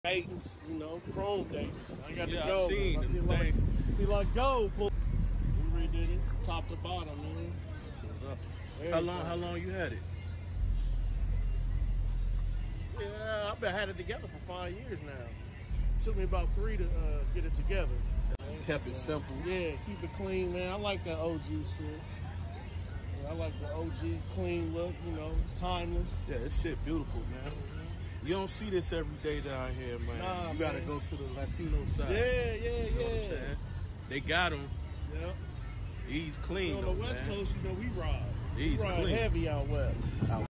Dayton's, you know, chrome Dayton's. I got to Yeah, go. I seen I them. see like gold. We redid it, top to bottom, man. How long you had it? Yeah, I've had it together for 5 years now. It took me about 3 to get it together. Kept it simple. Yeah, keep it clean, man. I like that OG shit. Yeah, I like the OG clean look. You know, it's timeless. Yeah, this shit beautiful, man. You don't see this every day down here, man. Nah, you gotta man. go to the Latino side. Yeah, You know what I'm saying? They got him. Yeah. He's clean, On though, the West man. Coast, you know, we ride. He's we ride clean. heavy out west.